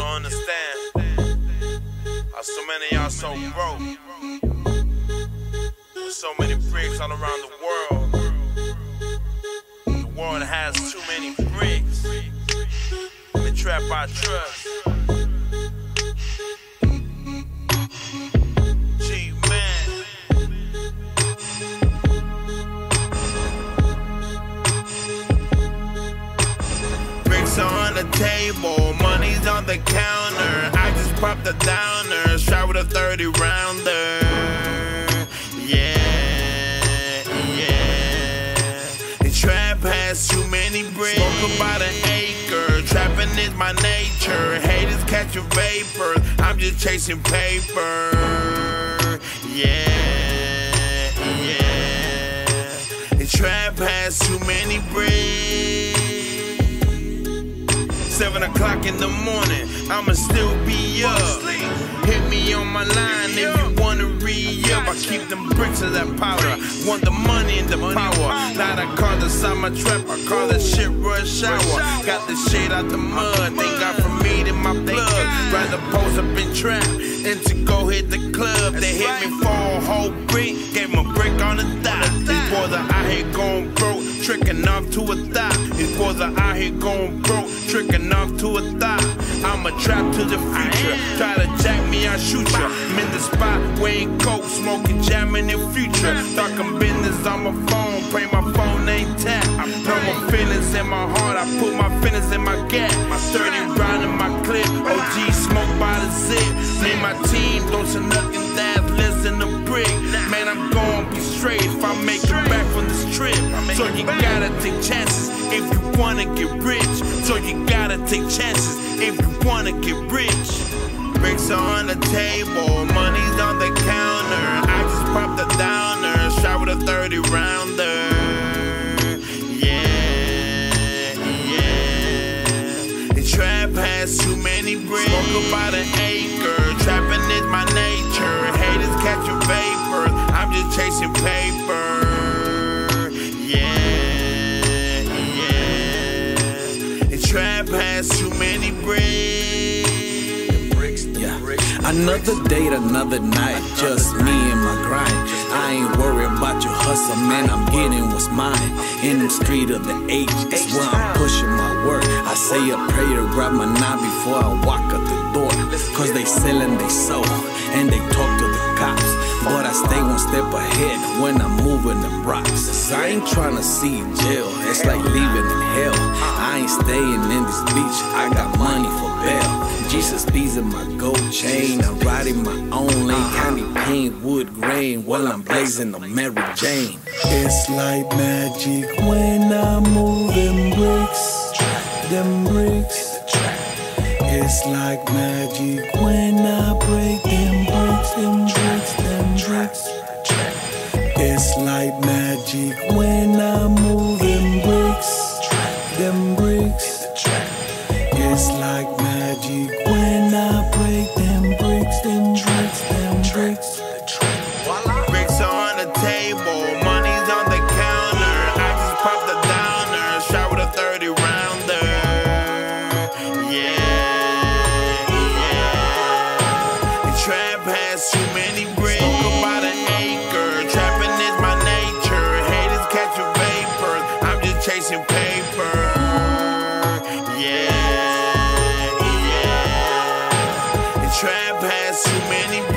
don't understand how so many of y'all so broke. There's so many bricks all around the world. The world has too many bricks. They trap our trust. On the table, money's on the counter. I just popped the downer, shot with a 30 rounder. Yeah. The trap has too many bricks. Smoke about an acre. Trapping is my nature. Haters catching vapors. I'm just chasing paper. Yeah. The trap has too many bricks. 7 o'clock in the morning, I'ma still be up. Hit me on my line if you wanna re-up. I keep them bricks of that powder. Want the money and the power. Lot of cars inside my trap, I call that shit rush hour. Got the shit out the mud, thank God for meat in my blood. Rather pose up in trap and to go hit the club. They hit me for a whole brick, gave them a brick on the dot. These boys are out here going broke, tricking off to a thought. These boys are out here going broke, tricking off to a thought. I'm a trap to the future. Try to jack me, I shoot ya. I'm in the spot, weighing coke, smoking, jamming in future. Talking business on my phone, pray my phone ain't tapped. I know my feelings in my heart, I put my feelings in my gap. My 30 round in my clip, OG smoke by the zip. Me and my team, don't say nothing that's less than a brick. Man, I'm gonna be straight if I make it back from this trip. So you gotta take chances if you wanna get rich. So you gotta take chances if you wanna get rich. Bricks are on the table, money's on the counter. I just popped the downer, shot with a 30 rounder. Yeah. The trap has too many bricks. Smoke about an acre, trapping is my nature. Haters catching vapors, I'm just chasing paper. Trap has too many bricks. Another date, another night, just me and my grind. I ain't worried about your hustle, man, I'm getting what's mine. In the street of the H, it's where I'm pushing my work. I say a prayer, grab my knife before I walk out the door. Cause they sellin' they soul, and they talk to the cops. But I stay one step ahead when I'm moving them rocks. I ain't tryna see jail, it's like living in hell. I ain't staying in this beach, I got money for bail. Jesus bees in my gold chain, I'm riding my own lane. Candy paint, wood grain, while I'm blazing a Mary Jane. It's like magic when I move them bricks, them bricks. It's like magic when I break them bricks, them bricks, them bricks. It's like magic when I move them bricks, them bricks. It's like magic when I break them bricks, them bricks, them bricks. Bricks are on the table, money's on the counter. I just popped the downer, shot with a 30 rounder. The trap has too many bricks. Smoke about an acre, trapping is my nature. Haters catching vapors, I'm just chasing paper. The trap has too many